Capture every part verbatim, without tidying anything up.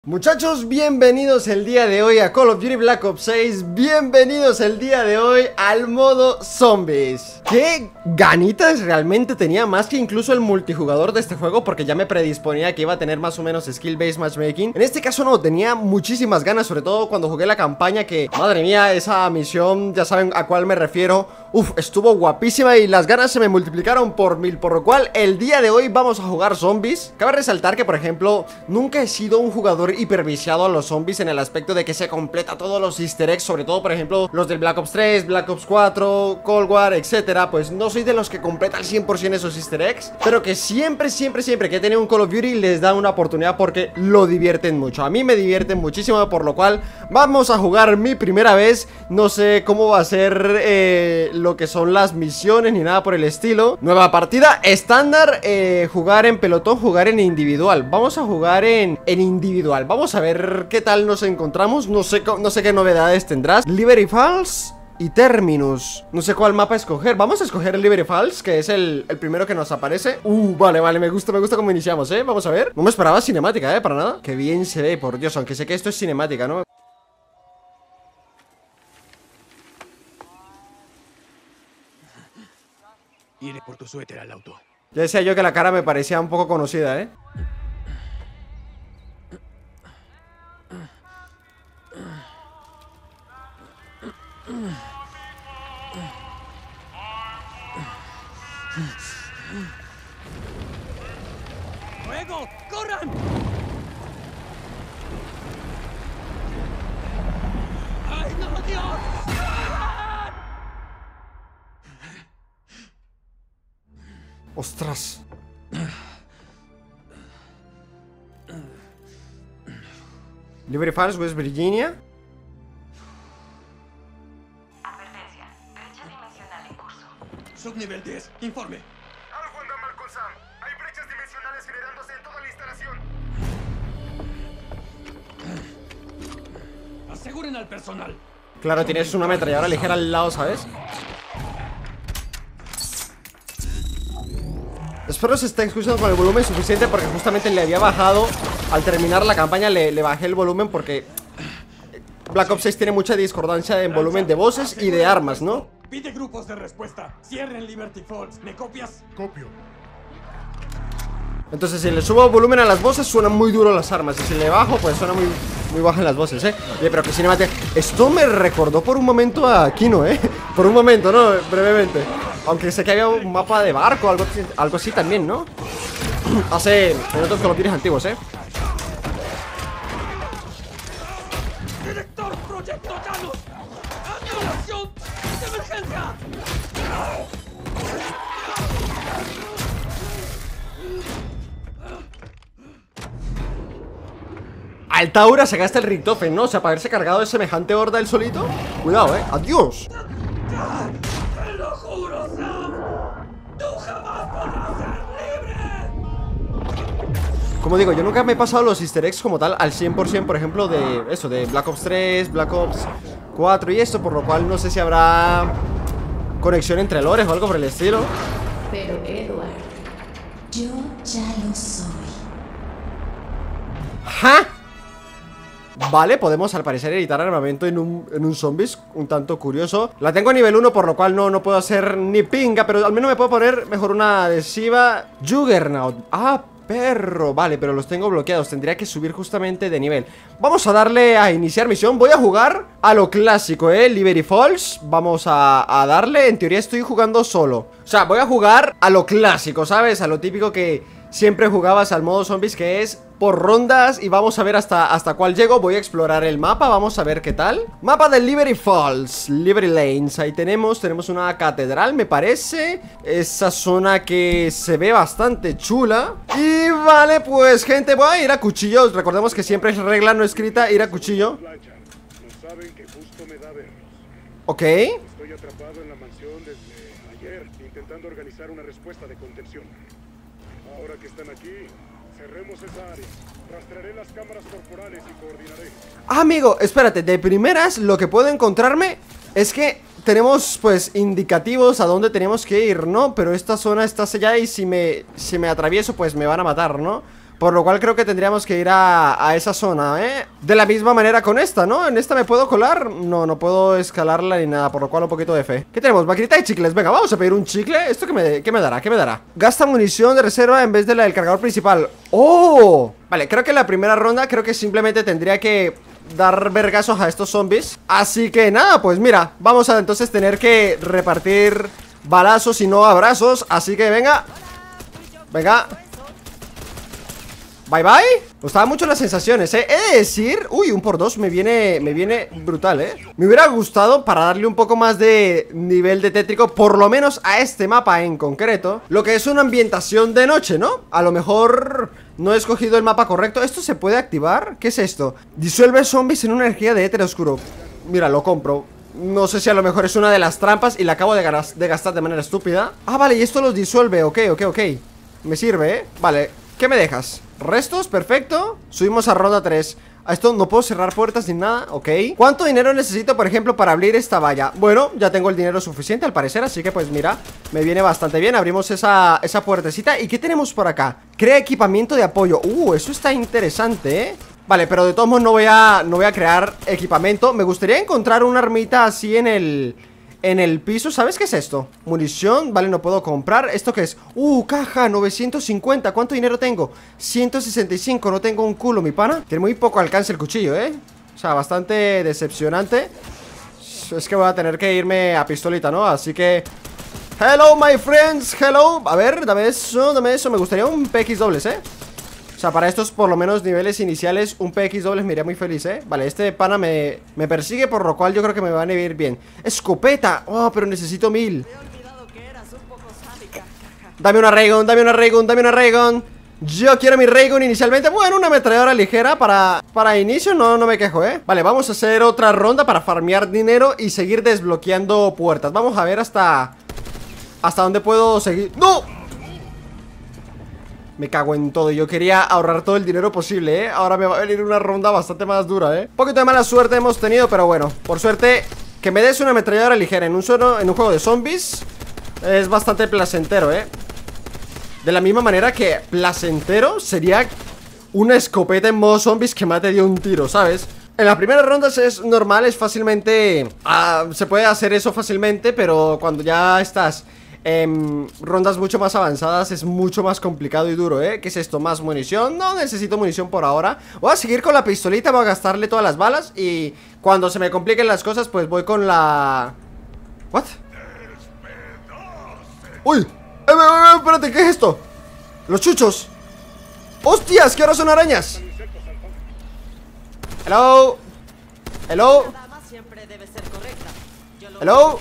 Muchachos, bienvenidos el día de hoy a Call of Duty Black Ops seis. Bienvenidos el día de hoy al modo zombies. Qué ganitas realmente tenía, más que incluso el multijugador de este juego, porque ya me predisponía que iba a tener más o menos skill based matchmaking. En este caso no, tenía muchísimas ganas, sobre todo cuando jugué la campaña, que madre mía, esa misión, ya saben a cuál me refiero. Uf, estuvo guapísima y las ganas se me multiplicaron por mil, por lo cual el día de hoy vamos a jugar zombies. Cabe resaltar que, por ejemplo, nunca he sido un jugador hiperviciado a los zombies en el aspecto de que se completa todos los easter eggs, sobre todo, por ejemplo, los del Black Ops tres, Black Ops cuatro, Cold War, etcétera. Pues no soy de los que completa al cien por cien esos easter eggs, pero que siempre, siempre, siempre que he tenido un Call of Duty les da una oportunidad porque lo divierten mucho. A mí me divierten muchísimo, por lo cual vamos a jugar mi primera vez. No sé cómo va a ser eh, lo que son las misiones ni nada por el estilo. Nueva partida, estándar, eh, jugar en pelotón, jugar en individual. Vamos a jugar en, en individual. Vamos a ver qué tal nos encontramos. No sé, no sé qué novedades tendrás. Liberty Falls y Terminus. No sé cuál mapa escoger. Vamos a escoger el Liberty Falls, que es el, el primero que nos aparece. Uh, vale, vale, me gusta, me gusta cómo iniciamos, eh. Vamos a ver. No me esperaba cinemática, eh, para nada. Qué bien se ve, por Dios, aunque sé que esto es cinemática, ¿no? Iré por tu suéter al auto. Ya decía yo que la cara me parecía un poco conocida, ¿eh? ¡Fuego! ¡Corran! ¡Ay, no, Dios! ¡Corran! ¡Ostras! Liberty Falls, West Virginia. Advertencia, brecha dimensional en curso. Subnivel diez, informe. Algo anda mal con Sam. Hay brechas dimensionales generándose en toda la instalación. Aseguren al personal. Claro, tienes una ametralladora ligera al lado, ¿sabes? Espero se esté escuchando con el volumen suficiente, porque justamente le había bajado. Al terminar la campaña le, le bajé el volumen porque Black Ops seis tiene mucha discordancia en volumen de voces y de armas, ¿no? Pide grupos de respuesta. Cierren Liberty Falls. ¿Me copias? Copio. Entonces si le subo volumen a las voces suenan muy duro las armas, y si le bajo pues suena muy, muy bajas las voces, ¿eh? Oye, pero que cinemática. Esto me recordó por un momento a Kino, ¿eh? Por un momento, ¿no? Brevemente. Aunque sé que había un mapa de barco, algo, algo así también, ¿no? Hace en otros Call of Duty antiguos, ¿eh? ¡Director Proyecto Thanos! ¡Activación de emergencia! Altaura se gasta el Richtofen, ¿no? O sea, para haberse cargado de semejante horda el solito. Cuidado, ¿eh? ¡Adiós! ¡Te lo juro, Sam! ¡Tú jamás podrás ser libre! Como digo, yo nunca me he pasado los easter eggs como tal al cien por cien, por ejemplo, de eso, de Black Ops tres, Black Ops cuatro y esto, por lo cual no sé si habrá conexión entre lores o algo por el estilo. Pero Edward, yo ya lo soy. ¡Ja! Vale, podemos al parecer editar armamento en un, en un zombies, un tanto curioso. La tengo a nivel uno, por lo cual no, no puedo hacer ni pinga, pero al menos me puedo poner mejor una adhesiva Juggernaut. Ah, perro, vale, pero los tengo bloqueados. Tendría que subir justamente de nivel. Vamos a darle a iniciar misión. Voy a jugar a lo clásico, eh, Liberty Falls. Vamos a, a darle, en teoría estoy jugando solo. O sea, voy a jugar a lo clásico, ¿sabes? A lo típico que siempre jugabas al modo zombies, que es por rondas, y vamos a ver hasta, hasta cuál llego. Voy a explorar el mapa, vamos a ver qué tal. Mapa de Liberty Falls, Liberty Lanes. Ahí tenemos, tenemos una catedral, me parece. Esa zona que se ve bastante chula. Y vale, pues gente, voy a ir a cuchillo. Recordemos que siempre es regla no escrita ir a cuchillo. No saben que justo me da verlos. Ok. Estoy atrapado en la mansión desde ayer, intentando organizar una respuesta de contención. Ahora que están aquí, cerremos esa área. Rastrearé las cámaras corporales y coordinaré. Ah, amigo, espérate, de primeras lo que puedo encontrarme es que tenemos pues indicativos a dónde tenemos que ir, ¿no? Pero esta zona está sellada y si me, si me atravieso pues me van a matar, ¿no? Por lo cual creo que tendríamos que ir a, a esa zona, ¿eh? De la misma manera con esta, ¿no? ¿En esta me puedo colar? No, no puedo escalarla ni nada, por lo cual un poquito de fe. ¿Qué tenemos? Maquinita y chicles. Venga, vamos a pedir un chicle. ¿Esto qué me, qué me dará? ¿Qué me dará? Gasta munición de reserva en vez de la del cargador principal. ¡Oh! Vale, creo que en la primera ronda creo que simplemente tendría que dar vergazos a estos zombies. Así que nada, pues mira, vamos a entonces tener que repartir balazos y no abrazos. Así que venga. Venga. Bye bye. Me gustaban mucho las sensaciones, eh. He de decir, uy, un por dos me viene, me viene brutal, eh. Me hubiera gustado, para darle un poco más de nivel de tétrico, por lo menos a este mapa en concreto, lo que es una ambientación de noche, ¿no? A lo mejor no he escogido el mapa correcto. ¿Esto se puede activar? ¿Qué es esto? Disuelve zombies en una energía de éter oscuro. Mira, lo compro. No sé si a lo mejor es una de las trampas y la acabo de, gas de gastar de manera estúpida. Ah, vale, y esto los disuelve, ok, ok, ok. Me sirve, ¿eh? Vale, ¿qué me dejas? Restos, perfecto. Subimos a ronda tres. A esto no puedo cerrar puertas ni nada, ok. ¿Cuánto dinero necesito, por ejemplo, para abrir esta valla? Bueno, ya tengo el dinero suficiente al parecer, así que pues mira, me viene bastante bien. Abrimos esa, esa puertecita. ¿Y qué tenemos por acá? Crea equipamiento de apoyo. Uh, eso está interesante, ¿eh? Vale, pero de todos modos no voy a, no voy a crear equipamiento. Me gustaría encontrar una armita así en el... En el piso, ¿sabes qué es esto? Munición, vale, no puedo comprar. ¿Esto qué es? Uh, caja, novecientos cincuenta. ¿Cuánto dinero tengo? ciento sesenta y cinco, no tengo un culo, mi pana. Tiene muy poco alcance el cuchillo, ¿eh? O sea, bastante decepcionante. Es que voy a tener que irme a pistolita, ¿no? Así que... Hello, my friends, hello. A ver, dame eso, dame eso. Me gustaría un P X dobles, ¿eh? O sea, para estos por lo menos niveles iniciales, un P X dobles me iría muy feliz, ¿eh? Vale, este pana me, me persigue, por lo cual yo creo que me van a ir bien. ¡Escopeta! ¡Oh, pero necesito mil! Dame una Raygun, dame una Raygun, dame una Raygun. Yo quiero mi Raygun inicialmente. Bueno, una ametralladora ligera para, para inicio, no, no me quejo, ¿eh? Vale, vamos a hacer otra ronda para farmear dinero y seguir desbloqueando puertas. Vamos a ver hasta... Hasta dónde puedo seguir... ¡No! Me cago en todo, yo quería ahorrar todo el dinero posible, ¿eh? Ahora me va a venir una ronda bastante más dura, ¿eh? Un poquito de mala suerte hemos tenido, pero bueno, por suerte, que me des una ametralladora ligera en un, solo, en un juego de zombies es bastante placentero, ¿eh? De la misma manera que placentero sería una escopeta en modo zombies que mate de un tiro, ¿sabes? En las primeras rondas es normal, es fácilmente... Ah, se puede hacer eso fácilmente, pero cuando ya estás... En rondas mucho más avanzadas es mucho más complicado y duro, ¿eh? ¿Qué es esto? ¿Más munición? No necesito munición por ahora. Voy a seguir con la pistolita, voy a gastarle todas las balas. Y cuando se me compliquen las cosas, pues voy con la... ¿What? ¡Uy! ¡Eh, eh, eh, espérate! ¿Qué es esto? ¡Los chuchos! ¡Hostias! ¡Que ahora son arañas! Hello. Hello. Hello.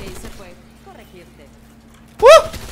¡Uh!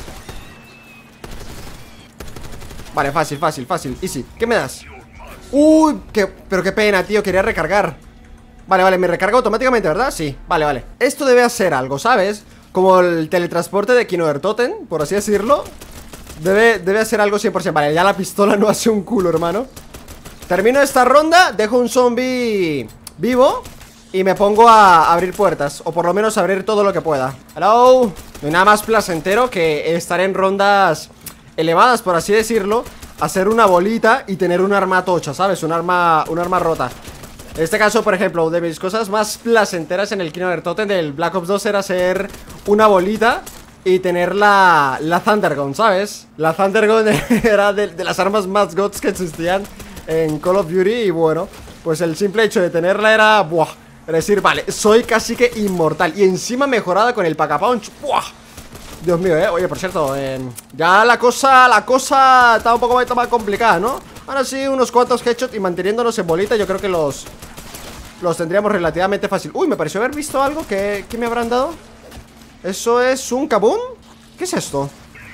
Vale, fácil, fácil, fácil, easy. ¿Qué me das? Uy, qué, pero qué pena, tío, quería recargar. Vale, vale, me recarga automáticamente, ¿verdad? Sí, vale, vale. Esto debe hacer algo, ¿sabes? Como el teletransporte de Kinoertoten, por así decirlo. Debe, debe hacer algo cien por ciento. Vale, ya la pistola no hace un culo, hermano. Termino esta ronda, dejo un zombie vivo y me pongo a abrir puertas, o por lo menos abrir todo lo que pueda. Hello. No hay nada más placentero que estar en rondas elevadas, por así decirlo, hacer una bolita y tener un arma tocha, ¿sabes? Un arma, un arma rota. En este caso, por ejemplo, de mis cosas más placenteras en el Kinoertoten del Black Ops dos era hacer una bolita y tener la, la Thundergun, ¿sabes? La Thundergun era de, de las armas más gods que existían en Call of Duty. Y bueno, pues el simple hecho de tenerla era... ¡buah! Es decir, vale, soy casi que inmortal. Y encima mejorada con el Pack-a-Punch. ¡Buah! Dios mío, eh. Oye, por cierto, eh, ya la cosa, la cosa está un poco más, más complicada, ¿no? Ahora sí, unos cuantos headshots y manteniéndonos en bolita, yo creo que los Los tendríamos relativamente fácil. Uy, me pareció haber visto algo. ¿Qué, qué me habrán dado? ¿Eso es un Kaboom? ¿Qué es esto?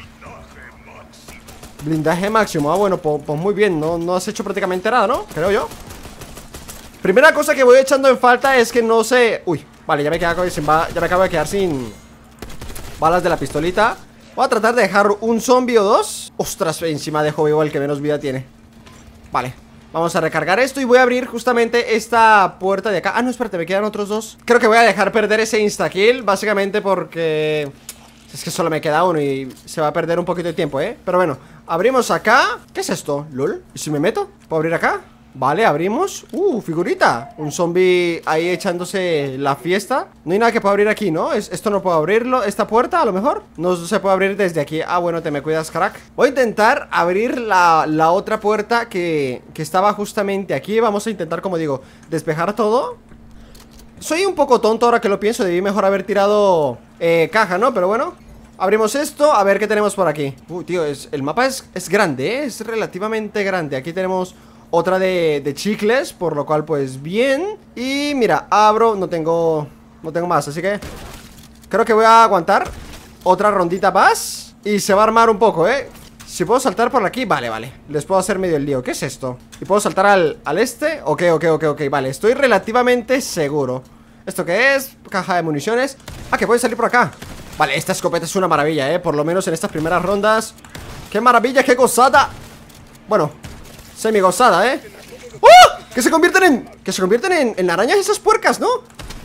Blindaje máximo. Ah, bueno, pues, pues muy bien. No, no has hecho prácticamente nada, ¿no? Creo yo. Primera cosa que voy echando en falta es que no sé... Uy, vale, ya me, quedo sin ba... ya me acabo de quedar sin balas de la pistolita. Voy a tratar de dejar un zombie o dos. Ostras, encima dejo vivo el que menos vida tiene. Vale, vamos a recargar esto y voy a abrir justamente esta puerta de acá. Ah, no, espérate, me quedan otros dos. Creo que voy a dejar perder ese insta-kill, básicamente porque... es que solo me queda uno y se va a perder un poquito de tiempo, ¿eh? Pero bueno, abrimos acá. ¿Qué es esto? ¿Lol? ¿Y si me meto? ¿Puedo abrir acá? Vale, abrimos. Uh, figurita. Un zombie ahí echándose la fiesta. No hay nada que pueda abrir aquí, ¿no? Es, esto no puedo abrirlo. ¿Esta puerta a lo mejor? No se puede abrir desde aquí. Ah, bueno, te me cuidas, crack. Voy a intentar abrir la, la otra puerta que, que estaba justamente aquí. Vamos a intentar, como digo, despejar todo. Soy un poco tonto ahora que lo pienso. Debí mejor haber tirado eh, caja, ¿no? Pero bueno, abrimos esto, a ver qué tenemos por aquí. Uy, tío, es, el mapa es, es grande, ¿eh? Es relativamente grande. Aquí tenemos otra de, de chicles, por lo cual pues bien. Y mira, abro, no tengo No tengo más, así que creo que voy a aguantar otra rondita más y se va a armar un poco, ¿eh? Si puedo saltar por aquí, vale, vale. Les puedo hacer medio el lío, ¿qué es esto? ¿Y puedo saltar al, al este? Ok, ok, ok, ok, vale, estoy relativamente seguro. ¿Esto qué es? Caja de municiones. Ah, que puede salir por acá. Vale, esta escopeta es una maravilla, ¿eh? Por lo menos en estas primeras rondas. ¡Qué maravilla, qué gozada! Bueno, semi gozada, ¿eh? ¡Oh! Que se convierten en... Que se convierten en, en arañas esas puercas, ¿no?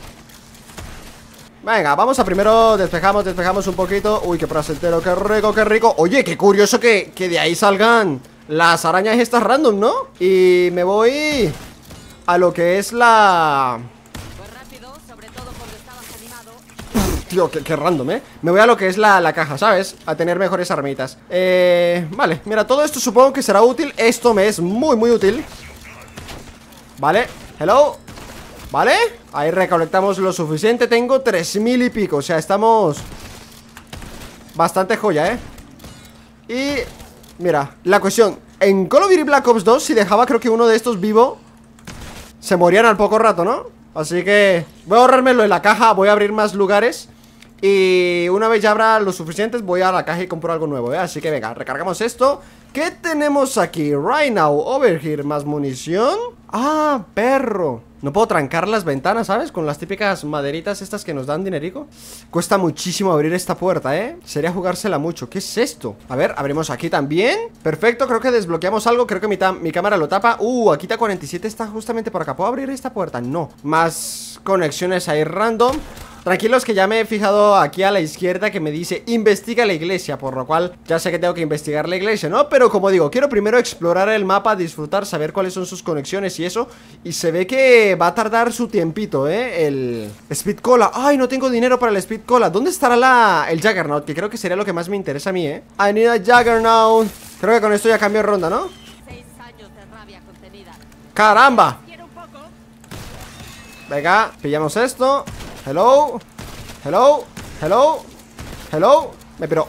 Venga, vamos a primero despejamos, despejamos un poquito. Uy, qué placentero, qué rico, qué rico. Oye, qué curioso que, que de ahí salgan las arañas estas random, ¿no? Y me voy a lo que es la... Tío, qué, qué random, ¿eh? Me voy a lo que es la, la caja, ¿sabes? A tener mejores armitas. Eh... Vale, mira, todo esto supongo que será útil. Esto me es muy, muy útil. Vale, hello. Vale, ahí recolectamos lo suficiente. Tengo tres mil y pico, o sea, estamos bastante joya, ¿eh? Y... mira, la cuestión, en Call of Duty Black Ops dos, si dejaba creo que uno de estos vivo, se morían al poco rato, ¿no? Así que voy a ahorrármelo en la caja. Voy a abrir más lugares y una vez ya habrá lo suficientes, voy a la caja y compro algo nuevo, ¿eh? Así que venga, recargamos esto. ¿Qué tenemos aquí? Right now, over here, más munición. Ah, perro. No puedo trancar las ventanas, ¿sabes? Con las típicas maderitas estas que nos dan dinerico. Cuesta muchísimo abrir esta puerta, ¿eh? Sería jugársela mucho. ¿Qué es esto? A ver, abrimos aquí también. Perfecto, creo que desbloqueamos algo. Creo que mi, mi cámara lo tapa. Uh, aquí está cuarenta y siete, está justamente por acá. ¿Puedo abrir esta puerta? No. Más conexiones ahí random. Tranquilos que ya me he fijado aquí a la izquierda que me dice investiga la iglesia, por lo cual ya sé que tengo que investigar la iglesia, ¿no? Pero como digo, quiero primero explorar el mapa, disfrutar, saber cuáles son sus conexiones y eso. Y se ve que va a tardar su tiempito, ¿eh? El Speed Cola. ¡Ay, no tengo dinero para el Speed Cola! ¿Dónde estará la... el Juggernaut? Que creo que sería lo que más me interesa a mí, ¿eh? I need a Juggernaut. Creo que con esto ya cambio de ronda, ¿no? Seis años de rabia contenida. ¡Caramba! Quiero un poco. Venga, pillamos esto. Hello, hello, hello, hello. Me pero...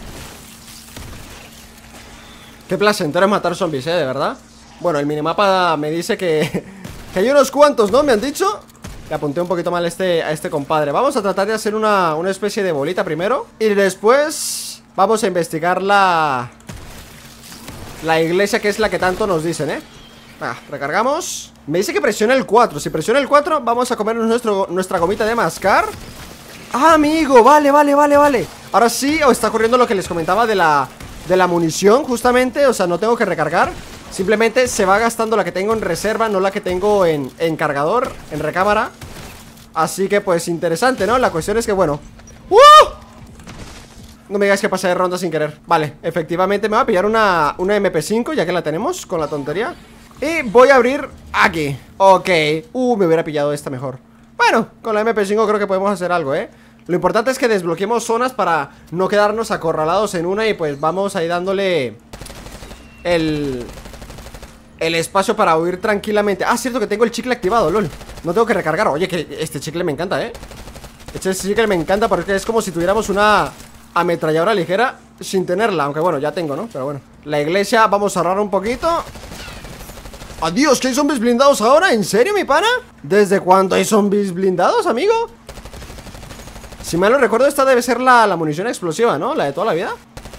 qué placentero es matar zombies, eh, de verdad. Bueno, el minimapa me dice que... que hay unos cuantos, ¿no? Me han dicho. Le apunté un poquito mal este, a este compadre. Vamos a tratar de hacer una, una especie de bolita primero. Y después vamos a investigar la... la iglesia, que es la que tanto nos dicen, ¿eh? Ah, recargamos. Me dice que presione el cuatro. Si presiona el cuatro, vamos a comernos nuestro, nuestra gomita de mascar. Ah, amigo, vale, vale, vale, vale. Ahora sí, os está ocurriendo lo que les comentaba de la, de la munición, justamente. O sea, no tengo que recargar. Simplemente se va gastando la que tengo en reserva, no la que tengo en, en cargador, en recámara. Así que pues interesante, ¿no? La cuestión es que, bueno, ¡uh! No me digáis que pasé de ronda sin querer. Vale, efectivamente me va a pillar una, una eme pe cinco, ya que la tenemos, con la tontería. Y voy a abrir aquí. Ok. Uh, me hubiera pillado esta mejor. Bueno, con la eme pe cinco creo que podemos hacer algo, ¿eh? Lo importante es que desbloqueemos zonas para no quedarnos acorralados en una. Y pues vamos ahí dándole el... el espacio para huir tranquilamente. Ah, cierto que tengo el chicle activado, lol. No tengo que recargar. Oye, que este chicle me encanta, ¿eh? Este chicle me encanta porque es como si tuviéramos una ametralladora ligera sin tenerla. Aunque bueno, ya tengo, ¿no? Pero bueno. La iglesia, vamos a ahorrar un poquito. ¡Adiós! ¿Que hay zombies blindados ahora? ¿En serio, mi pana? ¿Desde cuándo hay zombies blindados, amigo? Si mal no recuerdo, esta debe ser la, la munición explosiva, ¿no? La de toda la vida.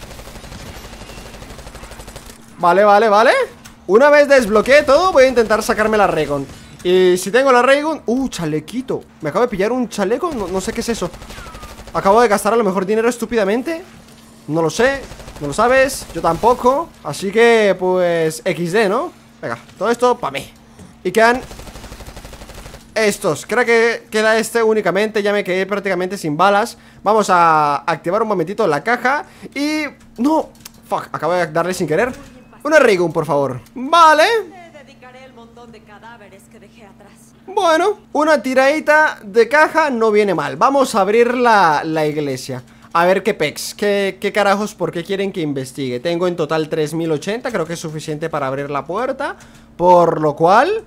Vale, vale, vale. Una vez desbloqueé todo, voy a intentar sacarme la Raygun. Y si tengo la Raygun... ¡Uh, chalequito! Me acabo de pillar un chaleco, no, no sé qué es eso. Acabo de gastar a lo mejor dinero estúpidamente. No lo sé, no lo sabes, yo tampoco. Así que, pues, equis de, ¿no? Venga, todo esto para mí. Y quedan estos. Creo que queda este únicamente. Ya me quedé prácticamente sin balas. Vamos a activar un momentito la caja. Y... no, Fuck, acabo de darle sin querer. Una Ray Gun, por favor. Vale. Te dedicaré el montón de cadáveres que dejé atrás. Bueno, una tiradita de caja no viene mal. Vamos a abrir la, la iglesia. A ver qué pex, qué, qué carajos, por qué quieren que investigue. Tengo en total tres mil ochenta, creo que es suficiente para abrir la puerta. Por lo cual...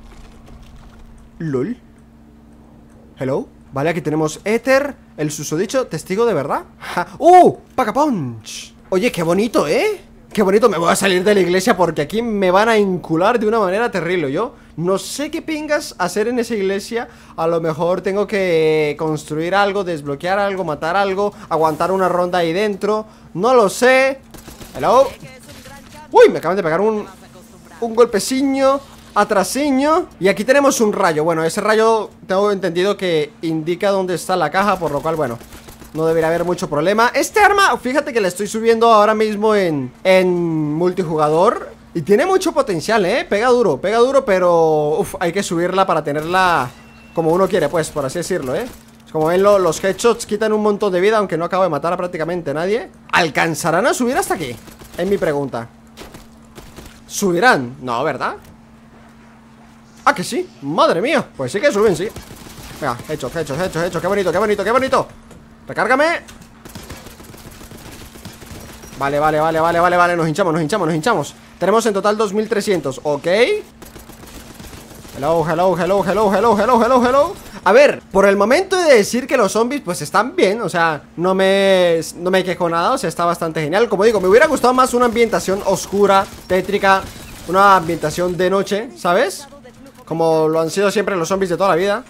LOL. Hello. Vale, aquí tenemos Éter, el susodicho, testigo de verdad. Ja. ¡Uh! ¡Paca Punch! Oye, qué bonito, ¿eh? Qué bonito, me voy a salir de la iglesia porque aquí me van a incular de una manera terrible. Yo no sé qué pingas hacer en esa iglesia. A lo mejor tengo que construir algo, desbloquear algo, matar algo, aguantar una ronda ahí dentro. No lo sé. Hello. Uy, me acaban de pegar un, un golpeciño atrasiño. Y aquí tenemos un rayo. Bueno, ese rayo tengo entendido que indica dónde está la caja, por lo cual, bueno, no debería haber mucho problema. Este arma, fíjate que la estoy subiendo ahora mismo en, en multijugador. Y tiene mucho potencial, ¿eh? Pega duro, pega duro, pero uf, hay que subirla para tenerla como uno quiere, pues, por así decirlo, ¿eh? Como ven, lo, los headshots quitan un montón de vida, aunque no acabo de matar a prácticamente nadie. ¿Alcanzarán a subir hasta aquí? Es mi pregunta. ¿Subirán? No, ¿verdad? Ah, que sí, madre mía. Pues sí que suben, sí. Venga, hechos, hechos, hechos, hechos. Qué bonito, qué bonito, qué bonito. Recárgame. Vale, vale, vale, vale, vale, vale. Nos hinchamos, nos hinchamos, nos hinchamos. Tenemos en total dos mil trescientos, ok. Hello, hello, hello, hello, hello, hello, hello, hello. A ver, por el momento he de decir que los zombies pues están bien. O sea, no me, no me quejo nada. O sea, está bastante genial. Como digo, me hubiera gustado más una ambientación oscura, tétrica. Una ambientación de noche, ¿sabes? Como lo han sido siempre los zombies de toda la vida.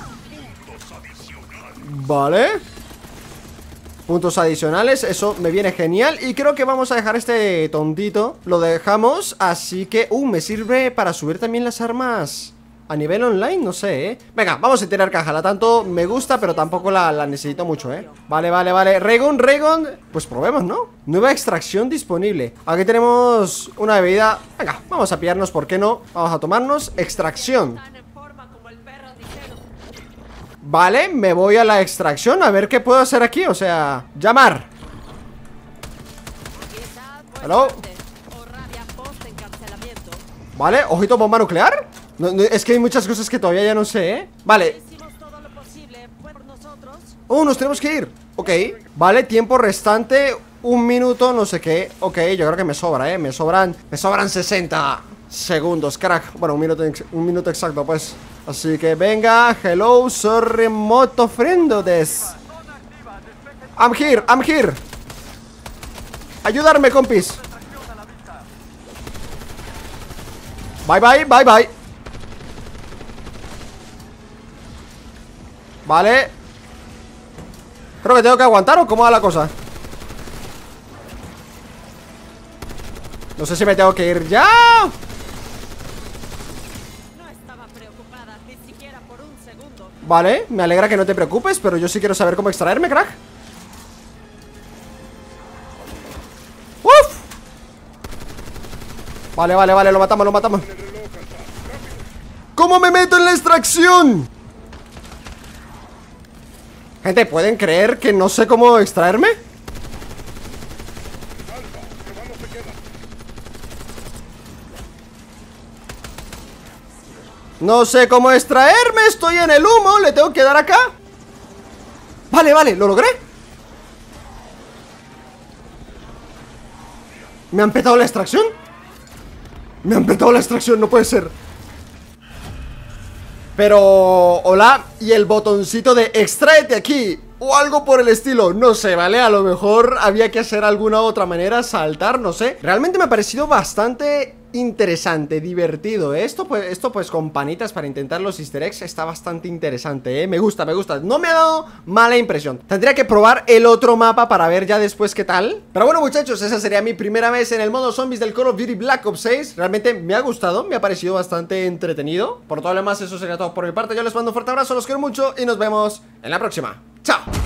Vale. Puntos adicionales, eso me viene genial. Y creo que vamos a dejar este tontito. Lo dejamos, así que... Uh, me sirve para subir también las armas a nivel online, no sé, ¿eh? Venga, vamos a tirar caja, la tanto me gusta, pero tampoco la, la necesito mucho, ¿eh? Vale, vale, vale, Regon, Regon. Pues probemos, ¿no? Nueva extracción disponible. Aquí tenemos una bebida. Venga, vamos a pillarnos, ¿por qué no? Vamos a tomarnos extracción. Vale, me voy a la extracción. A ver qué puedo hacer aquí, o sea, llamar. Hello. Vale, ojito, bomba nuclear. No, no, es que hay muchas cosas que todavía ya no sé, ¿eh? Vale. Oh, nos tenemos que ir. Ok, vale, tiempo restante un minuto, no sé qué. Ok, yo creo que me sobra, ¿eh? Me sobran, me sobran sesenta segundos, crack. Bueno, un minuto, un minuto exacto, pues. Así que venga, hello, sorry, moto friendo des. I'm here, I'm here. Ayudarme, compis. Bye, bye, bye, bye. Vale. Creo que tengo que aguantar, ¿o cómo va la cosa? No sé si me tengo que ir ya. Vale, me alegra que no te preocupes, pero yo sí quiero saber cómo extraerme, crack. ¡Uf! Vale, vale, vale, lo matamos, lo matamos. ¿Cómo me meto en la extracción? Gente, ¿pueden creer que no sé cómo extraerme? No sé cómo extraerme, estoy en el humo, le tengo que dar acá. Vale, vale, lo logré. ¿Me han petado la extracción? Me han petado la extracción, no puede ser. Pero, hola, y el botoncito de extráete aquí o algo por el estilo, no sé, ¿vale? A lo mejor había que hacer alguna otra manera, saltar, no sé. Realmente me ha parecido bastante interesante, divertido, ¿eh? Esto pues, esto pues con panitas para intentar los easter eggs está bastante interesante, ¿eh? Me gusta, me gusta, no me ha dado mala impresión. Tendría que probar el otro mapa para ver ya después qué tal. Pero bueno, muchachos, esa sería mi primera vez en el modo zombies del Call of Duty Black Ops seis. Realmente me ha gustado, me ha parecido bastante entretenido. Por todo lo demás, eso sería todo por mi parte. Yo les mando un fuerte abrazo, los quiero mucho y nos vemos en la próxima. ¡Chao!